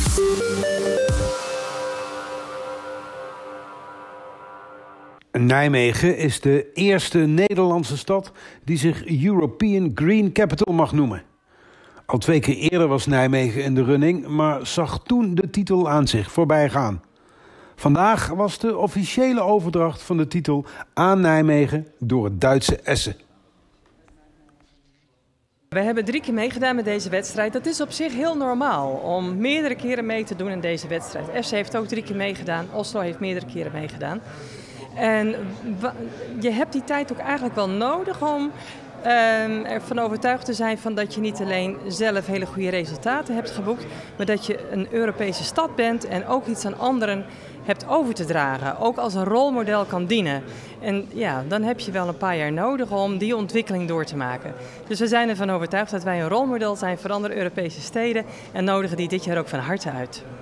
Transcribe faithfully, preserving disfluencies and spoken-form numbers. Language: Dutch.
Nijmegen is de eerste Nederlandse stad die zich European Green Capital mag noemen. Al twee keer eerder was Nijmegen in de running, maar zag toen de titel aan zich voorbij gaan. Vandaag was de officiële overdracht van de titel aan Nijmegen door het Duitse Essen. We hebben drie keer meegedaan met deze wedstrijd. Dat is op zich heel normaal om meerdere keren mee te doen in deze wedstrijd. Essen heeft ook drie keer meegedaan, Oslo heeft meerdere keren meegedaan. En je hebt die tijd ook eigenlijk wel nodig om um, ervan overtuigd te zijn van dat je niet alleen zelf hele goede resultaten hebt geboekt, maar dat je een Europese stad bent en ook iets aan anderen hebt over te dragen. Ook als een rolmodel kan dienen. En ja, dan heb je wel een paar jaar nodig om die ontwikkeling door te maken. Dus we zijn ervan overtuigd dat wij een rolmodel zijn voor andere Europese steden en nodigen die dit jaar ook van harte uit.